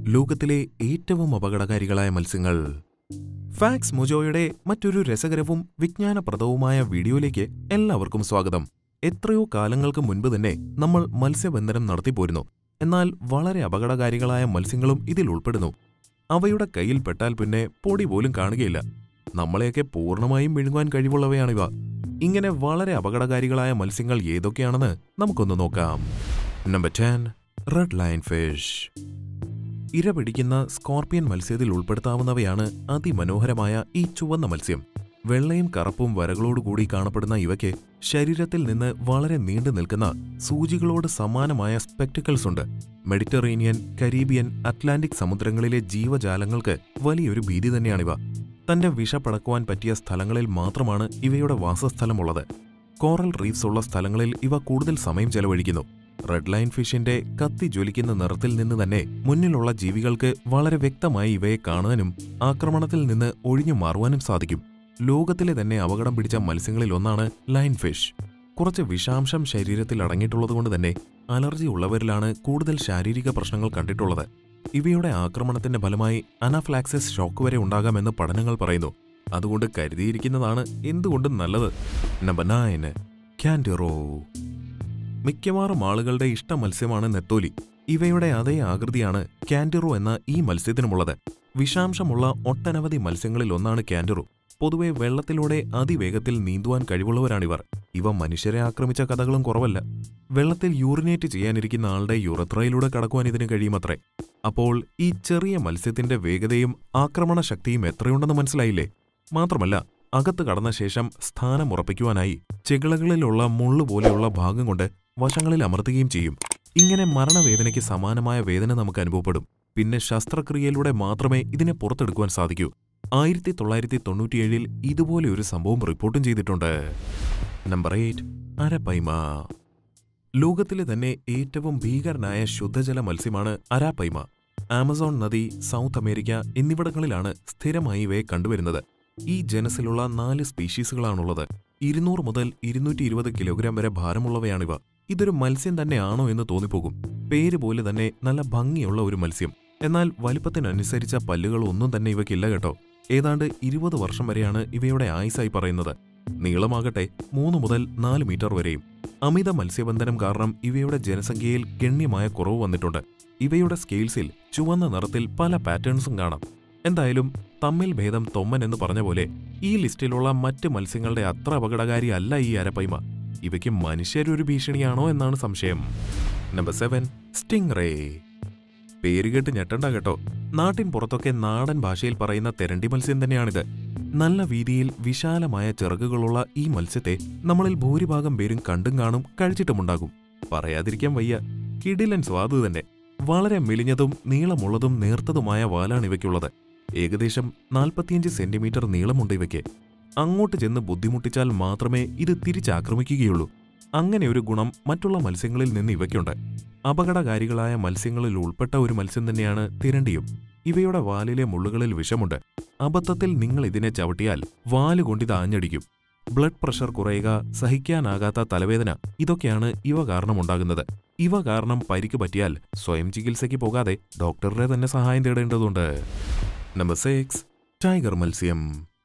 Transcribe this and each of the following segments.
ലോകത്തിലെ ഏറ്റവും അപകടകാരികളായ മത്സ്യങ്ങൾ. ഫാക്സ് മോജോയുടെ മറ്റൊരു രസകരവും വിജ്ഞാനപ്രദവുമായ വീഡിയോയിലേക്ക് എല്ലാവർക്കും സ്വാഗതം. എത്രയോ കാലങ്ങൾക്ക് മുൻപ് തന്നെ നമ്മൾ മത്സ്യബന്ധനം നടത്തിപ്പോരുന്നു. എന്നാൽ വളരെ അപകടകാരികളായ മത്സ്യങ്ങളും ഇതിൽ ഉൾപ്പെടുന്നു. അവയുടെ കയ്യിൽ പെട്ടാൽ പിന്നെ പൊടി പോലും കാണുകയില്ല. നമ്മളെയൊക്കെ പൂർണ്ണമായും വിഴുങ്ങാൻ കഴിവുള്ളവയാണിവ. ഇങ്ങനെ വളരെ അപകടകാരികളായ മത്സ്യങ്ങൾ ഏതൊക്കെയാണെന്ന് നമുക്കൊന്ന് നോക്കാം. Number 10, red lion fish. ഇര പിടിക്കുന്ന സ്കോർപ്പിയൻ മത്സ്യത്തിൽ ഉൾപ്പെടുത്താവുന്നവയാണ് അതിമനോഹരമായ ഈ ചുവന്ന മത്സ്യം. വെള്ളയും കറുപ്പും വരകളോടുകൂടി കാണപ്പെടുന്ന ഇവയ്ക്ക് ശരീരത്തിൽ നിന്ന് വളരെ നീണ്ടു നിൽക്കുന്ന സൂചികളോട് സമാനമായ സ്പെക്ടിക്കിൾസ് ഉണ്ട്. മെഡിറ്ററേനിയൻ, കരീബിയൻ, അറ്റ്ലാന്റിക് സമുദ്രങ്ങളിലെ ജീവജാലങ്ങൾക്ക് വലിയൊരു ഭീതി തന്നെയാണിവ. തന്റെ വിഷപ്പടക്കുവാൻ പറ്റിയ സ്ഥലങ്ങളിൽ മാത്രമാണ് ഇവയുടെ വാസസ്ഥലമുള്ളത്. കോറൽ റീഫ്സ് ഉള്ള സ്ഥലങ്ങളിൽ ഇവ കൂടുതൽ സമയം ചെലവഴിക്കുന്നു. റെഡ് ലയൺ ഫിഷിന്റെ കത്തി ജ്വലിക്കുന്ന നിറത്തിൽ നിന്ന് തന്നെ മുന്നിലുള്ള ജീവികൾക്ക് വളരെ വ്യക്തമായി ഇവയെ കാണാനും ആക്രമണത്തിൽ നിന്ന് ഒഴിഞ്ഞു മാറുവാനും സാധിക്കും. ലോകത്തിലെ തന്നെ അപകടം പിടിച്ച മത്സ്യങ്ങളിൽ ഒന്നാണ് ലയൺ ഫിഷ്. കുറച്ച് വിഷാംശം ശരീരത്തിൽ അടങ്ങിയിട്ടുള്ളതുകൊണ്ട് തന്നെ അലർജി ഉള്ളവരിലാണ് കൂടുതൽ ശാരീരിക പ്രശ്നങ്ങൾ കണ്ടിട്ടുള്ളത്. ഇവയുടെ ആക്രമണത്തിന്റെ ഫലമായി അനാഫ്ലാക്സിസ് ഷോക്ക് വരെ ഉണ്ടാകാമെന്ന് പഠനങ്ങൾ പറയുന്നു. അതുകൊണ്ട് കരുതിയിരിക്കുന്നതാണ് എന്തുകൊണ്ടും നല്ലത്. Number 9, candiru. മിക്കവാറും ആളുകളുടെ ഇഷ്ട മത്സ്യമാണ് നെത്തോലി. ഇവയുടെ അതേ ആകൃതിയാണ് കാൻഡിറോ എന്ന ഈ മത്സ്യത്തിനുമുള്ളത്. വിഷാംശമുള്ള ഒട്ടനവധി മത്സ്യങ്ങളിൽ ഒന്നാണ് കാൻഡിറോ. പൊതുവെ വെള്ളത്തിലൂടെ അതിവേഗത്തിൽ നീന്തുവാൻ കഴിവുള്ളവരാണിവർ. ഇവ മനുഷ്യരെ ആക്രമിച്ച കഥകളും കുറവല്ല. വെള്ളത്തിൽ യൂറിനേറ്റ് ചെയ്യാനിരിക്കുന്ന ആളുടെ യുറത്രയിലൂടെ കടക്കുവാൻ ഇതിന് കഴിയുമത്രേ. അപ്പോൾ ഈ ചെറിയ മത്സ്യത്തിന്റെ വേഗതയും ആക്രമണ ശക്തിയും എത്രയുണ്ടെന്ന് മനസ്സിലായില്ലേ? മാത്രമല്ല, അകത്ത് കടന്ന ശേഷം സ്ഥാനം ഉറപ്പിക്കുവാനായി ചെകിളകളിലുള്ള മുള്ളുപോലെയുള്ള ഭാഗം കൊണ്ട് വശങ്ങളിൽ അമർത്തുകയും ചെയ്യും. ഇങ്ങനെ മരണവേദനയ്ക്ക് സമാനമായ വേദന നമുക്ക് അനുഭവപ്പെടും. പിന്നെ ശസ്ത്രക്രിയയിലൂടെ മാത്രമേ ഇതിനെ പുറത്തെടുക്കുവാൻ സാധിക്കൂ. 1997 ഇതുപോലെ ഒരു സംഭവം റിപ്പോർട്ടും ചെയ്തിട്ടുണ്ട്. Number 8, arapaima. ലോകത്തിലെ തന്നെ ഏറ്റവും ഭീകരനായ ശുദ്ധജല മത്സ്യമാണ് അരാപ്പൈമ. ആമസോൺ നദി, സൗത്ത് അമേരിക്ക എന്നിവിടങ്ങളിലാണ് സ്ഥിരമായി ഇവയെ കണ്ടുവരുന്നത്. ഈ ജനസിലുള്ള 4 സ്പീഷീസുകളാണുള്ളത്. 200 മുതൽ 220 കിലോഗ്രാം വരെ ഭാരമുള്ളവയാണിവ. ഇതൊരു മത്സ്യം തന്നെയാണോ എന്ന് തോന്നിപ്പോകും. പേര് പോലെ തന്നെ നല്ല ഭംഗിയുള്ള ഒരു മത്സ്യം. എന്നാൽ വലിപ്പത്തിനനുസരിച്ച പല്ലുകൾ ഒന്നും തന്നെ ഇവയ്ക്കില്ല കേട്ടോ. ഏതാണ്ട് 20 വർഷം വരെയാണ് ഇവയുടെ ആയുസായി പറയുന്നത്. നീളമാകട്ടെ 3 മുതൽ 4 മീറ്റർ വരെയും. അമിത മത്സ്യബന്ധനം കാരണം ഇവയുടെ ജനസംഖ്യയിൽ ഗണ്യമായ കുറവ് വന്നിട്ടുണ്ട്. ഇവയുടെ സ്കെയിൽസിൽ ചുവന്ന നിറത്തിൽ പല പാറ്റേൺസും കാണാം. എന്തായാലും തമ്മിൽ ഭേദം തൊമ്മൻ എന്ന് പറഞ്ഞ പോലെ ഈ ലിസ്റ്റിലുള്ള മറ്റ് മത്സ്യങ്ങളുടെ അത്ര അപകടകാരി അല്ല ഈ അരപ്പൈമ. ഇവയ്ക്ക് മനുഷ്യരൊരു ഭീഷണിയാണോ എന്നാണ് സംശയം. Number 7, stingray. പേരുകേട്ട് ഞെട്ടണ്ട കേട്ടോ. നാട്ടിൻ പുറത്തൊക്കെ നാടൻ ഭാഷയിൽ പറയുന്ന തെരണ്ടി മത്സ്യം തന്നെയാണിത്. നല്ല വീതിയിൽ വിശാലമായ ചിറകുകളുള്ള ഈ മത്സ്യത്തെ നമ്മളിൽ ഭൂരിഭാഗം പേരും കണ്ടും കാണും, കഴിച്ചിട്ടുമുണ്ടാകും. പറയാതിരിക്കാൻ വയ്യ. കിടിലൻ സ്വാദ് തന്നെ. വളരെ മെലിഞ്ഞതും നീളമുള്ളതും നേർത്തതുമായ വാലാണ് ഇവയ്ക്കുള്ളത്. ഏകദേശം 45 സെന്റിമീറ്റർ നീളമുണ്ട് ഇവയ്ക്ക്. അങ്ങോട്ട് ചെന്ന് ബുദ്ധിമുട്ടിച്ചാൽ മാത്രമേ ഇത് തിരിച്ചാക്രമിക്കുകയുള്ളൂ. അങ്ങനെ ഒരു ഗുണം മറ്റുള്ള മത്സ്യങ്ങളിൽ നിന്ന് ഇവയ്ക്കുണ്ട്. അപകടകാരികളായ മത്സ്യങ്ങളിൽ ഉൾപ്പെട്ട ഒരു മത്സ്യം തന്നെയാണ് തിരണ്ടിയും. ഇവയുടെ വാലിലെ മുള്ളുകളിൽ വിഷമുണ്ട്. അബദ്ധത്തിൽ നിങ്ങൾ ഇതിനെ ചവിട്ടിയാൽ വാലുകൊണ്ടിത് ആഞ്ഞടിക്കും. ബ്ലഡ് പ്രഷർ കുറയുക, സഹിക്കാനാകാത്ത തലവേദന, ഇതൊക്കെയാണ് ഇവ കാരണമുണ്ടാകുന്നത്. ഇവ കാരണം പരിക്ക് പറ്റിയാൽ സ്വയം ചികിത്സയ്ക്ക് പോകാതെ ഡോക്ടറുടെ തന്നെ സഹായം തേടേണ്ടതുണ്ട്. നമ്പർ 6, ടൈഗർ മത്സ്യം.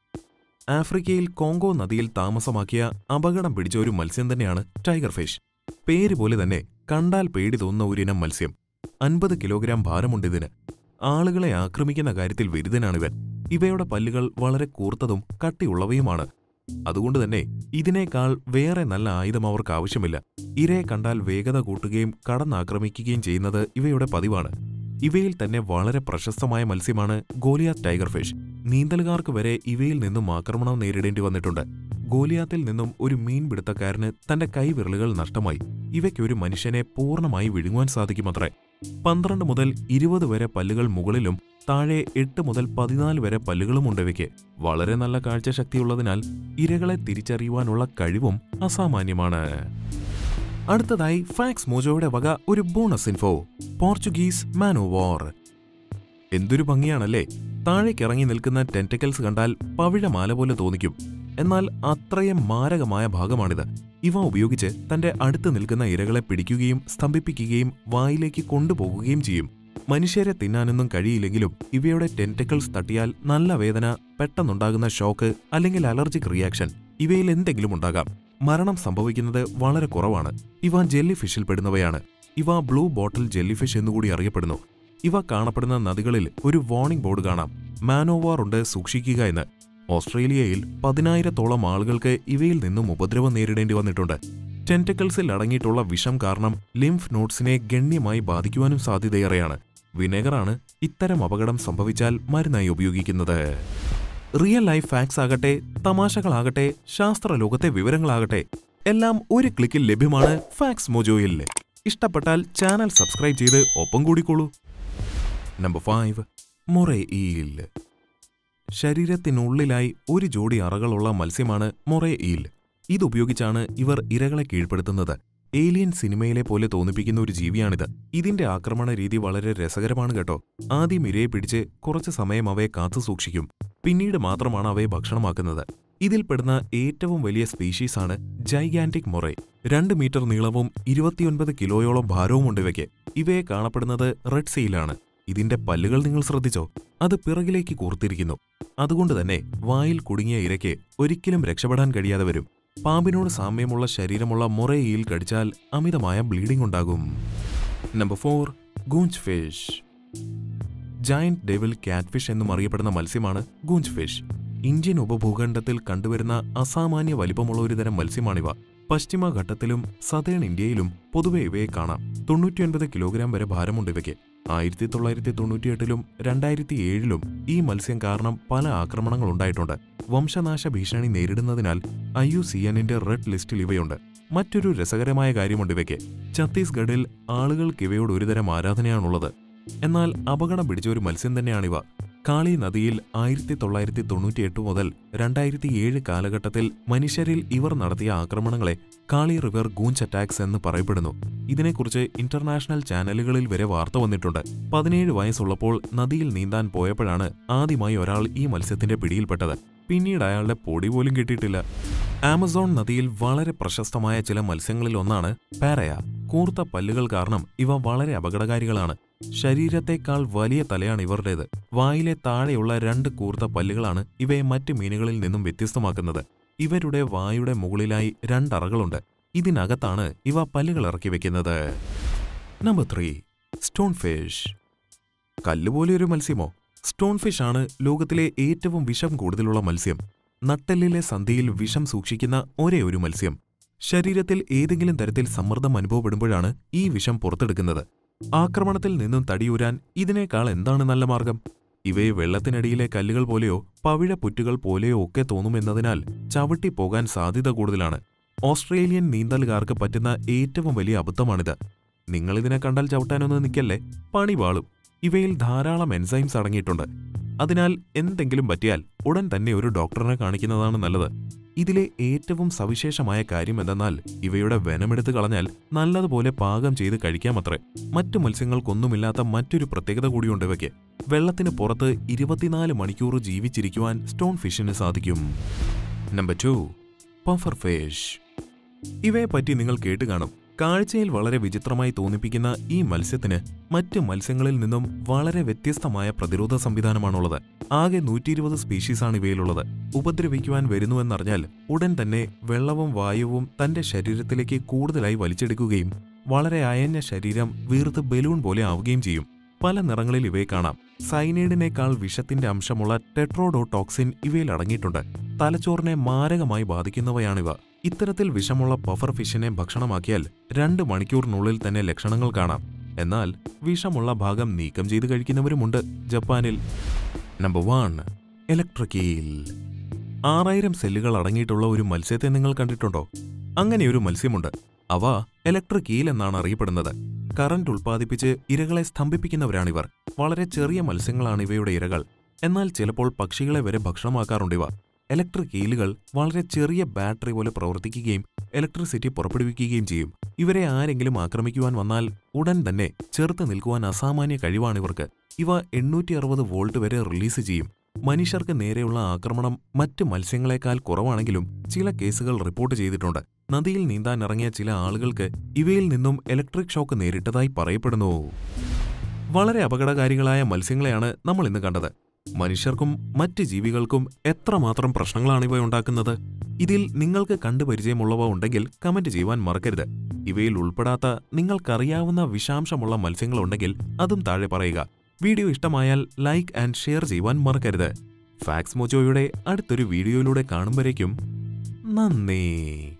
ആഫ്രിക്കയിൽ കോങ്കോ നദിയിൽ താമസമാക്കിയ അപകടം പിടിച്ച ഒരു മത്സ്യം തന്നെയാണ് ടൈഗർ ഫിഷ്. പേര് പോലെ തന്നെ കണ്ടാൽ പേടി തോന്നുന്ന ഒരിനം മത്സ്യം. 50 കിലോഗ്രാം ഭാരമുണ്ടിതിന്. ആളുകളെ ആക്രമിക്കുന്ന കാര്യത്തിൽ വിരുദ്ധനാണിവൻ. ഇവയുടെ പല്ലുകൾ വളരെ കൂർത്തതും കട്ടിയുള്ളവയുമാണ്. അതുകൊണ്ട് തന്നെ ഇതിനേക്കാൾ വേറെ നല്ല ആയുധം അവർക്ക് ആവശ്യമില്ല. ഇരയെ കണ്ടാൽ വേഗത കൂട്ടുകയും കടന്നാക്രമിക്കുകയും ചെയ്യുന്നത് ഇവയുടെ പതിവാണ്. ഇവയിൽ തന്നെ വളരെ പ്രശസ്തമായ മത്സ്യമാണ് ഗോലിയാത്ത് ടൈഗർ ഫിഷ്. നീന്തലുകാർക്ക് വരെ ഇവയിൽ നിന്നും ആക്രമണം നേരിടേണ്ടി വന്നിട്ടുണ്ട്. ഗോലിയാത്തിൽ നിന്നും ഒരു മീൻപിടുത്തക്കാരന് തന്റെ കൈവിരലുകൾ നഷ്ടമായി. ഇവയ്ക്ക് ഒരു മനുഷ്യനെ പൂർണ്ണമായി വിഴുങ്ങുവാൻ സാധിക്കുമത്രേ. 12 മുതൽ 20 വരെ പല്ലുകൾ മുകളിലും താഴെ 8 മുതൽ 14 വരെ പല്ലുകളുമുണ്ട് ഇവയ്ക്ക്. വളരെ നല്ല കാഴ്ചശക്തിയുള്ളതിനാൽ ഇരകളെ തിരിച്ചറിയുവാനുള്ള കഴിവും അസാമാന്യമാണ്. അടുത്തതായി ഫാക്സ് മോജോയുടെ വക ഒരു ബോണസ് ഇൻഫോ. പോർച്ചുഗീസ് മാനോവോർ. എന്തൊരു ഭംഗിയാണല്ലേ! താഴേക്കിറങ്ങി നിൽക്കുന്ന ടെന്റക്കിൾസ് കണ്ടാൽ പവിഴമാല പോലെ തോന്നിക്കും. എന്നാൽ അത്രയും മാരകമായ ഭാഗമാണിത്. ഇവ ഉപയോഗിച്ച് തന്റെ അടുത്ത് നിൽക്കുന്ന ഇരകളെ പിടിക്കുകയും സ്തംഭിപ്പിക്കുകയും വായിലേക്ക് കൊണ്ടുപോകുകയും ചെയ്യും. മനുഷ്യരെ തിന്നാനൊന്നും കഴിയില്ലെങ്കിലും ഇവയുടെ ടെന്റക്കിൾസ് തട്ടിയാൽ നല്ല വേദന, പെട്ടെന്നുണ്ടാകുന്ന ഷോക്ക് അല്ലെങ്കിൽ അലർജിക് റിയാക്ഷൻ ഇവയിൽ എന്തെങ്കിലും ഉണ്ടാകാം. മരണം സംഭവിക്കുന്നത് വളരെ കുറവാണ്. ഇവ ജെല്ലി ഫിഷിൽ പെടുന്നവയാണ്. ഇവ ബ്ലൂ ബോട്ടിൽ ജെല്ലി ഫിഷ് എന്നുകൂടി അറിയപ്പെടുന്നു. ഇവ കാണപ്പെടുന്ന നദികളിൽ ഒരു വാർണിംഗ് ബോർഡ് കാണാം, മാനോവാർ ഉണ്ട്, സൂക്ഷിക്കുക എന്ന്. ഓസ്ട്രേലിയയിൽ 10,000-ഓളം ആളുകൾക്ക് ഇവയിൽ നിന്നും ഉപദ്രവം നേരിടേണ്ടി വന്നിട്ടുണ്ട്. ടെന്റക്കിൾസിൽ അടങ്ങിയിട്ടുള്ള വിഷം കാരണം ലിംഫ് നോഡ്സിനെ ഗണ്യമായി ബാധിക്കുവാനും സാധ്യതയേറെയാണ്. വിനെഗറാണ് ഇത്തരം അപകടം സംഭവിച്ചാൽ മരുന്നായി ഉപയോഗിക്കുന്നത്. റിയൽ ലൈഫ് ഫാക്ട്സ് ആകട്ടെ, തമാശകളാകട്ടെ, ശാസ്ത്രലോകത്തെ വിവരങ്ങളാകട്ടെ, എല്ലാം ഒരു ക്ലിക്കിൽ ലഭ്യമാണ് ഫാക്സ് മോജോയിൽ. ഇഷ്ടപ്പെട്ടാൽ ചാനൽ സബ്സ്ക്രൈബ് ചെയ്ത് ഒപ്പം കൂടിക്കോളൂ. നമ്പർ 5. Moray eel. ശരീരത്തിനുള്ളിലായി ഒരു ജോഡി അറകളുള്ള മത്സ്യമാണ് മൊറേ ഈൽ. ഇതുപയോഗിച്ചാണ് ഇവർ ഇരകളെ കീഴ്പ്പെടുത്തുന്നത്. ഏലിയൻ സിനിമയിലെ പോലെ തോന്നിപ്പിക്കുന്ന ഒരു ജീവിയാണിത്. ഇതിന്റെ ആക്രമണ രീതി വളരെ രസകരമാണ് കേട്ടോ. ആദ്യം ഇരയെ പിടിച്ച് കുറച്ചു സമയം അവയെ കാത്തു സൂക്ഷിക്കും. പിന്നീട് മാത്രമാണ് അവയെ ഭക്ഷണമാക്കുന്നത്. ഇതിൽപ്പെടുന്ന ഏറ്റവും വലിയ സ്പീഷീസാണ് ജൈഗാന്റിക് മൊറേ. 2 മീറ്റർ നീളവും 29 കിലോയോളം ഭാരവുമുണ്ട് ഇവയ്ക്ക്. ഇവയെ കാണപ്പെടുന്നത് റെഡ് സീയിലാണ്. ഇതിന്റെ പല്ലുകൾ നിങ്ങൾ ശ്രദ്ധിച്ചോ? അത് പിറകിലേക്ക് കൂർത്തിരിക്കുന്നു. അതുകൊണ്ട് തന്നെ വായിൽ കുടുങ്ങിയ ഇരയ്ക്ക് ഒരിക്കലും രക്ഷപ്പെടാൻ കഴിയാതെ വരും. പാമ്പിനോട് സാമ്യമുള്ള ശരീരമുള്ള മൊറേ ഈൽ കടിച്ചാൽ അമിതമായ ബ്ലീഡിംഗ് ഉണ്ടാകും. Number 4. Goonch fish. Giant devil catfish എന്നും അറിയപ്പെടുന്ന മത്സ്യമാണ് ഗൂഞ്ച് ഫിഷ്. ഇന്ത്യൻ ഉപഭൂഖണ്ഡത്തിൽ കണ്ടുവരുന്ന അസാമാന്യ വലിപ്പമുള്ള ഒരു തരം മത്സ്യമാണിവ. പശ്ചിമഘട്ടത്തിലും സതേൺ ഇന്ത്യയിലും പൊതുവെ ഇവയെ കാണാം. 99 കിലോഗ്രാം വരെ ഭാരമുണ്ട് ഇവയ്ക്ക്. 1998-ലും 2007-ലും ഈ മത്സ്യം കാരണം പല ആക്രമണങ്ങളുണ്ടായിട്ടുണ്ട്. വംശനാശ ഭീഷണി നേരിടുന്നതിനാൽ IUCN-ന്റെ റെഡ് ലിസ്റ്റിൽ ഇവയുണ്ട്. മറ്റൊരു രസകരമായ കാര്യമുണ്ട് ഇവയ്ക്ക്. ഛത്തീസ്ഗഡിൽ ആളുകൾക്ക് ഇവയോട് ഒരുതരം ആരാധനയാണുള്ളത്. എന്നാൽ അപകടം പിടിച്ച ഒരു മത്സ്യം തന്നെയാണിവ. കാളി നദിയിൽ 1998 മുതൽ 2007 കാലഘട്ടത്തിൽ മനുഷ്യരിൽ ഇവർ നടത്തിയ ആക്രമണങ്ങളെ കാളി റിവർ ഗൂഞ്ച് അറ്റാക്സ് എന്ന് പറയപ്പെടുന്നു. ഇതിനെക്കുറിച്ച് ഇന്റർനാഷണൽ ചാനലുകളിൽ വരെ വാർത്ത വന്നിട്ടുണ്ട്. 17 വയസ്സുള്ളപ്പോൾ നദിയിൽ നീന്താൻ പോയപ്പോഴാണ് ആദ്യമായി ഒരാൾ ഈ മത്സ്യത്തിന്റെ പിടിയിൽപ്പെട്ടത്. പിന്നീട് അയാളുടെ പൊടി പോലും കിട്ടിയിട്ടില്ല. ആമസോൺ നദിയിൽ വളരെ പ്രശസ്തമായ ചില മത്സ്യങ്ങളിൽ ഒന്നാണ് പാരയ. കൂർത്ത പല്ലുകൾ കാരണം ഇവ വളരെ അപകടകാരികളാണ്. ശരീരത്തേക്കാൾ വലിയ തലയാണ് ഇവരുടേത്. വായിലെ താഴെയുള്ള 2 കൂർത്ത പല്ലുകളാണ് ഇവയെ മറ്റ് മീനുകളിൽ നിന്നും വ്യത്യസ്തമാക്കുന്നത്. ഇവരുടെ വായുടെ മുകളിലായി 2 അറകളുണ്ട്. ഇതിനകത്താണ് ഇവ പല്ലുകൾ ഇറക്കി വെക്കുന്നത്. നമ്പർ 3. Stonefish. കല്ലുപോലെയൊരു മത്സ്യമോ? സ്റ്റോൺ ഫിഷ് ആണ് ലോകത്തിലെ ഏറ്റവും വിഷം കൂടുതലുള്ള മത്സ്യം. നട്ടെല്ലിലെ സന്ധിയിൽ വിഷം സൂക്ഷിക്കുന്ന ഒരേ ഒരു മത്സ്യം. ശരീരത്തിൽ ഏതെങ്കിലും തരത്തിൽ സമ്മർദ്ദം അനുഭവപ്പെടുമ്പോഴാണ് ഈ വിഷം പുറത്തെടുക്കുന്നത്. ആക്രമണത്തിൽ നിന്നും തടിയൂരാൻ ഇതിനേക്കാൾ എന്താണ് നല്ല മാർഗം? ഇവയെ വെള്ളത്തിനടിയിലെ കല്ലുകൾ പോലെയോ പവിഴപ്പുറ്റുകൾ പോലെയോ ഒക്കെ തോന്നുമെന്നതിനാൽ ചവിട്ടിപ്പോകാൻ സാധ്യത കൂടുതലാണ്. ഓസ്ട്രേലിയൻ നീന്തലുകാർക്ക് പറ്റുന്ന ഏറ്റവും വലിയ അബദ്ധമാണിത്. നിങ്ങളിതിനെ കണ്ടാൽ ചവിട്ടാനൊന്നും നിൽക്കല്ലേ, പണി വാളും. ഇവയിൽ ധാരാളം എൻസൈംസ് അടങ്ങിയിട്ടുണ്ട്. അതിനാൽ എന്തെങ്കിലും പറ്റിയാൽ ഉടൻ തന്നെ ഒരു ഡോക്ടറിനെ കാണിക്കുന്നതാണ് നല്ലത്. ഇതിലെ ഏറ്റവും സവിശേഷമായ കാര്യം എന്തെന്നാൽ ഇവയുടെ വെനമെടുത്ത് കളഞ്ഞാൽ നല്ലതുപോലെ പാകം ചെയ്ത് കഴിക്കാമത്രേ. മറ്റു മത്സ്യങ്ങൾക്കൊന്നുമില്ലാത്ത മറ്റൊരു പ്രത്യേകത കൂടിയുണ്ട് ഇവയ്ക്ക്. വെള്ളത്തിന് പുറത്ത് 24 മണിക്കൂർ ജീവിച്ചിരിക്കുവാൻ സ്റ്റോൺ ഫിഷിന് സാധിക്കും. നമ്പർ 2. Puffer fish. ഇവയെപ്പറ്റി നിങ്ങൾ കേട്ട് കാണും. കാഴ്ചയിൽ വളരെ വിചിത്രമായി തോന്നിപ്പിക്കുന്ന ഈ മത്സ്യത്തിന് മറ്റ് മത്സ്യങ്ങളിൽ നിന്നും വളരെ വ്യത്യസ്തമായ പ്രതിരോധ സംവിധാനമാണുള്ളത്. ആകെ 120 സ്പീഷീസാണ് ഇവയിലുള്ളത്. ഉപദ്രവിക്കുവാൻ വരുന്നുവെന്നറിഞ്ഞാൽ ഉടൻ തന്നെ വെള്ളവും വായുവും തന്റെ ശരീരത്തിലേക്ക് കൂടുതലായി വലിച്ചെടുക്കുകയും വളരെ അയഞ്ഞ ശരീരം വീർത്ത് ബലൂൺ പോലെ ആവുകയും ചെയ്യും. പല നിറങ്ങളിൽ ഇവയെ കാണാം. സൈനൈഡിനേക്കാൾ വിഷത്തിന്റെ അംശമുള്ള ടെട്രോഡോടോക്സിൻ ഇവയിൽ അടങ്ങിയിട്ടുണ്ട്. തലച്ചോറിനെ മാരകമായി ബാധിക്കുന്നവയാണിവ. ഇത്തരത്തിൽ വിഷമുള്ള പഫർ ഫിഷിനെ ഭക്ഷണമാക്കിയാൽ 2 മണിക്കൂറിനുള്ളിൽ തന്നെ ലക്ഷണങ്ങൾ കാണാം. എന്നാൽ വിഷമുള്ള ഭാഗം നീക്കം ചെയ്ത് കഴിക്കുന്നവരുമുണ്ട് ജപ്പാനിൽ. നമ്പർ 1. Electric eel. 6000 സെല്ലുകൾ അടങ്ങിയിട്ടുള്ള ഒരു മത്സ്യത്തെ നിങ്ങൾ കണ്ടിട്ടുണ്ടോ? അങ്ങനെയൊരു മത്സ്യമുണ്ട്. അവ ഇലക്ട്രിക് ഈൽ എന്നാണ് അറിയപ്പെടുന്നത്. കറന്റ് ഉൽപ്പാദിപ്പിച്ച് ഇരകളെ സ്തംഭിപ്പിക്കുന്നവരാണിവർ. വളരെ ചെറിയ മത്സ്യങ്ങളാണ് ഇവയുടെ ഇരകൾ. എന്നാൽ ചിലപ്പോൾ പക്ഷികളെ വരെ ഭക്ഷണമാക്കാറുണ്ടിവ. ഇലക്ട്രിക് ഈലുകൾ വളരെ ചെറിയ ബാറ്ററി പോലെ പ്രവർത്തിക്കുകയും ഇലക്ട്രിസിറ്റി പുറപ്പെടുവിക്കുകയും ചെയ്യും. ഇവരെ ആരെങ്കിലും ആക്രമിക്കുവാൻ വന്നാൽ ഉടൻ തന്നെ ചെറുത്ത് നിൽക്കുവാൻ അസാമാന്യ കഴിവാണിവർക്ക്. ഇവ 860 വോൾട്ട് വരെ റിലീസ് ചെയ്യും. മനുഷ്യർക്ക് നേരെയുള്ള ആക്രമണം മറ്റ് മത്സ്യങ്ങളെക്കാൾ കുറവാണെങ്കിലും ചില കേസുകൾ റിപ്പോർട്ട് ചെയ്തിട്ടുണ്ട്. നദിയിൽ നീന്താൻ ഇറങ്ങിയ ചില ആളുകൾക്ക് ഇവയിൽ നിന്നും ഇലക്ട്രിക് ഷോക്ക് നേരിട്ടതായി പറയപ്പെടുന്നു. വളരെ അപകടകാരികളായ മത്സ്യങ്ങളെയാണ് നമ്മൾ ഇന്ന് കണ്ടത്. മനുഷ്യർക്കും മറ്റ് ജീവികൾക്കും എത്രമാത്രം പ്രശ്നങ്ങളാണ് ഇവ ഉണ്ടാക്കുന്നത്? ഇതിൽ നിങ്ങൾക്ക് കണ്ടുപരിചയമുള്ളവ ഉണ്ടെങ്കിൽ കമന്റ് ചെയ്യുവാൻ മറക്കരുത്. ഇവയിൽ ഉൾപ്പെടാത്ത നിങ്ങൾക്കറിയാവുന്ന വിഷാംശമുള്ള മത്സ്യങ്ങളുണ്ടെങ്കിൽ അതും താഴെ പറയുക. വീഡിയോ ഇഷ്ടമായാൽ ലൈക്ക് ആൻഡ് ഷെയർ ചെയ്യുവാൻ മറക്കരുത്. ഫാക്സ് മോജോയുടെ അടുത്തൊരു വീഡിയോയിലൂടെ കാണുമ്പോഴേക്കും നന്ദി.